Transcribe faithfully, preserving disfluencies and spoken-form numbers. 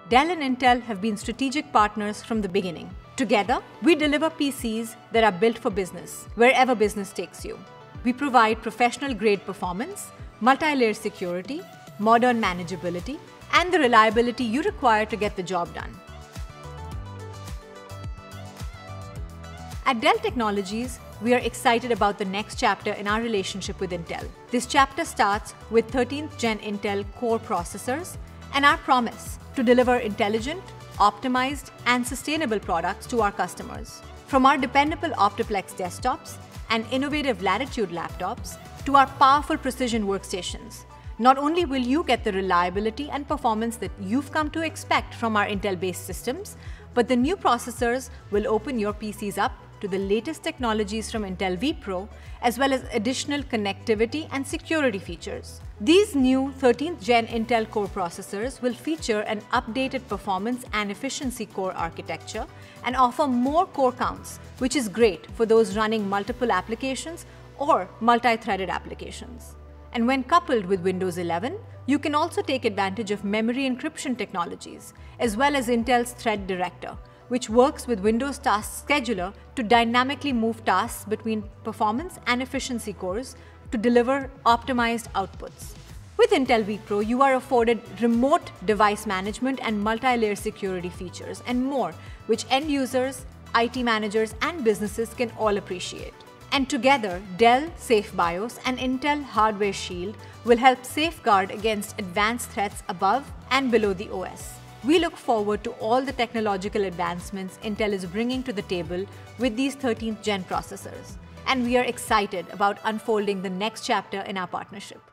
Dell and Intel have been strategic partners from the beginning. Together, we deliver P Cs that are built for business, wherever business takes you. We provide professional-grade performance, multi-layer security, modern manageability, and the reliability you require to get the job done. At Dell Technologies, we are excited about the next chapter in our relationship with Intel. This chapter starts with thirteenth gen Intel Core processors and our promise to deliver intelligent, optimized, and sustainable products to our customers. From our dependable Optiplex desktops and innovative Latitude laptops to our powerful precision workstations, not only will you get the reliability and performance that you've come to expect from our Intel-based systems, but the new processors will open your P Cs up to the latest technologies from Intel vPro, as well as additional connectivity and security features. These new thirteenth gen Intel Core processors will feature an updated performance and efficiency core architecture and offer more core counts, which is great for those running multiple applications or multi-threaded applications. And when coupled with Windows eleven, you can also take advantage of memory encryption technologies, as well as Intel's Thread Director, which works with Windows Task Scheduler to dynamically move tasks between performance and efficiency cores to deliver optimized outputs. With Intel vPro, you are afforded remote device management and multi-layer security features and more, which end users, I T managers, and businesses can all appreciate. And together, Dell Safe BIOS and Intel Hardware Shield will help safeguard against advanced threats above and below the O S. We look forward to all the technological advancements Intel is bringing to the table with these thirteenth gen processors, and we are excited about unfolding the next chapter in our partnership.